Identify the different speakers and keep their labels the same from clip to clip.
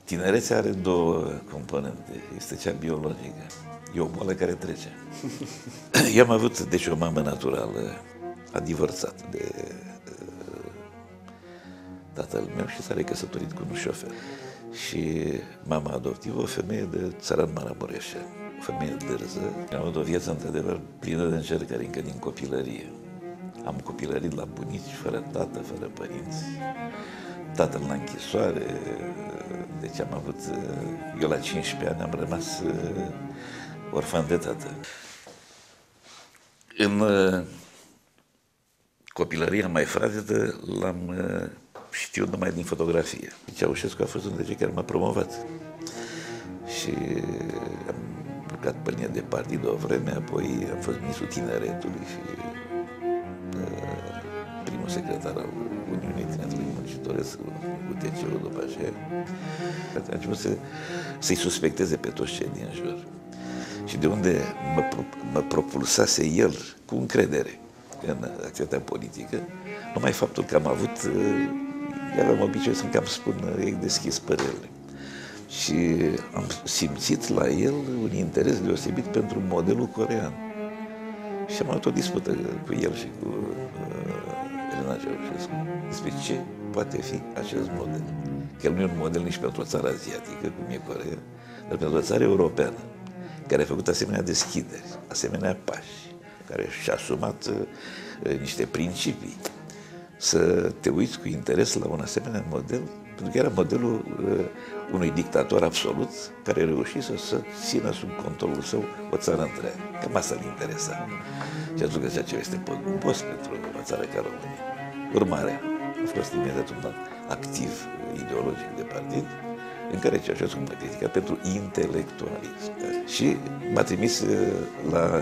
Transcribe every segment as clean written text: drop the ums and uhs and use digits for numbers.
Speaker 1: Tinerețea are două componente. Este cea biologică. E o boală care trece. Eu am avut, deci, o mamă naturală. A divorțat de tatăl meu și s-a recăsătorit cu un șofer. Și mama adoptivă, o femeie de țăran Maramureș, o femeie dârză. Am avut o viață, într-adevăr, plină de încercări încă din copilărie. Am copilărit la bunici, fără tată, fără părinți. Tatăl la închisoare. Deci am avut, eu la 15 ani am rămas orfan de tată. În copilăria mai fragedă l-am știut numai din fotografie. Ceaușescu a fost unde care m-a promovat. Și am lucrat pe linie de partid o vreme, apoi am fost ministrul tineretului și primul secretar al Uniunii Tineretului Muncitoresc, UTC-ul după aceea. A început să-i suspecteze pe toți cei din jur. Și de unde mă propulsase el cu încredere în activitatea politică, numai faptul că am avut, aveam obiceiul să-mi cam spun deschis părerile. Și am simțit la el un interes deosebit pentru modelul coreean. Și am avut o dispută cu el și cu Elena Ceaușescu despre ce poate fi acest model. Că el nu e un model nici pentru o țară asiatică, cum e Coreea, dar pentru o țară europeană, care a făcut asemenea deschideri, asemenea pași, care și-a asumat niște principii. Să te uiți cu interes la un asemenea model, pentru că era modelul unui dictator absolut care a reușit să țină sub controlul său o țară întreagă. Cam asta îl interesa. Și atunci că ceea ce este post pentru o țară ca România. Urmarea a fost imediat un activ ideologic de partid, în care Ceaușescu m-a criticat pentru intelectualism. Și m-a trimis la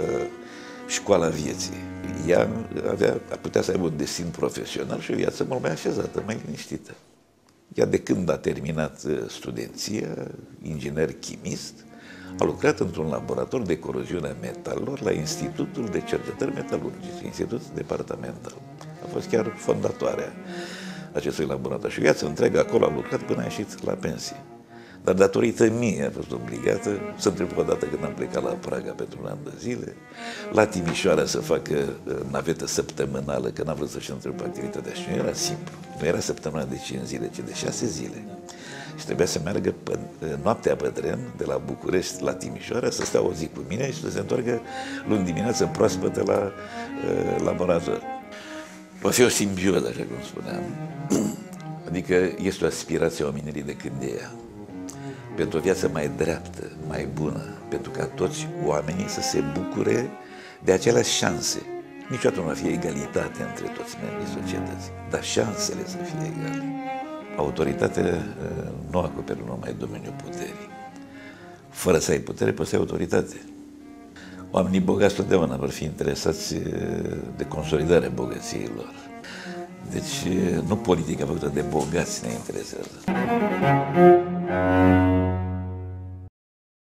Speaker 1: școala vieții. Ea ar putea să aibă un destin profesional și o viață mult mai așezată, mai liniștită. Ea, de când a terminat studenția, inginer chimist, a lucrat într-un laborator de coroziune a metalelor la Institutul de Cercetări Metalurgice, Institut Departamental. A fost chiar fondatoarea acestui laborator și viața întreagă acolo a lucrat până a ieșit la pensie. Dar datorită mie a fost obligată să întreb o dată când am plecat la Praga pentru un an de zile, la Timișoara să facă navetă săptămânală, că n-am vrut să-și întreb activitatea și nu era simplu. Nu era săptămâna de 5 zile, ci de 6 zile. Și trebuia să meargă noaptea pe tren de la București la Timișoara, să stea o zi cu mine și să se întoarcă luni dimineață proaspătă la laborator. Va fi o simbioză, așa cum spuneam. Adică este o aspirație a omenirii de când e ea. Pentru o viață mai dreaptă, mai bună, pentru ca toți oamenii să se bucure de aceleași șanse. Niciodată nu va fi egalitate între toți membrii societății, dar șansele să fie egale. Autoritatea nu acoperă numai domeniul puterii. Fără să ai putere, poți să ai autoritate. Oamenii bogați totdeauna vor fi interesați de consolidarea bogăției lor. Deci nu politica făcută de bogați ne interesează.